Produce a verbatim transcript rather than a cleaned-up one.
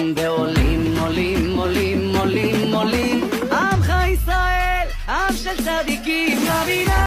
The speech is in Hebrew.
עולים ועולים, עולים, עולים, עולים, עולים. עמך ישראל, עם של צדיקים, נבינה